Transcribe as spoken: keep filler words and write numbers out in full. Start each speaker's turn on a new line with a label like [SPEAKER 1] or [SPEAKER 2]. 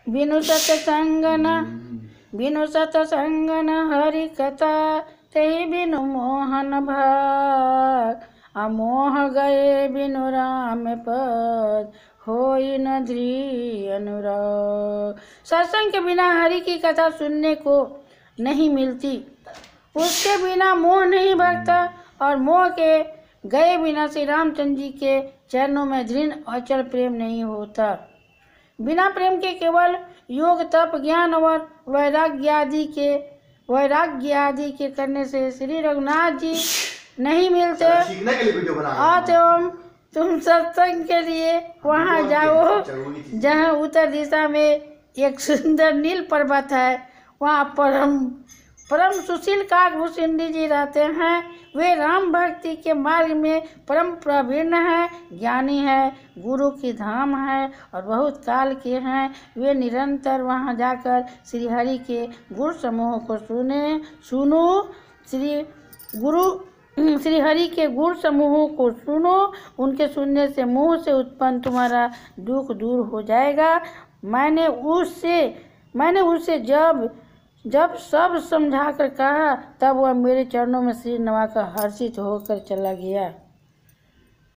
[SPEAKER 1] बिनु सत्संग न बिनु सत्संग न हरि कथा, तेहि बिनु मोहन भाग। अमोह गए बिनु राम पद, होई न धृ अनुराग। सत्संग के बिना हरि की कथा सुनने को नहीं मिलती, उसके बिना मोह नहीं भगता, और मोह के गए बिना श्री रामचंद्र जी के चरणों में दृढ़ अचल प्रेम नहीं होता। बिना प्रेम के केवल योग तप ज्ञान और वैराग्य आदि के वैराग्य आदि के करने से श्री रघुनाथ जी नहीं मिलते। और तुम तुम सत्संग के लिए वहाँ जाओ जहाँ उत्तर दिशा में एक सुंदर नील पर्वत है। वहाँ परम परम सुशील काकभूषण जी रहते हैं। वे राम भक्ति के मार्ग में परम प्रवीण हैं, ज्ञानी है, गुरु की धाम है और बहुत काल के हैं। वे निरंतर वहां जाकर श्री हरि के गुरु समूह को सुने सुनो श्री गुरु श्री हरि के गुरु समूह को सुनो। उनके सुनने से मुंह से उत्पन्न तुम्हारा दुख दूर हो जाएगा। मैंने उससे मैंने उसे जब जब सब समझाकर कहा, तब वह मेरे चरणों में सिर नवाकर हर्षित होकर चला गया।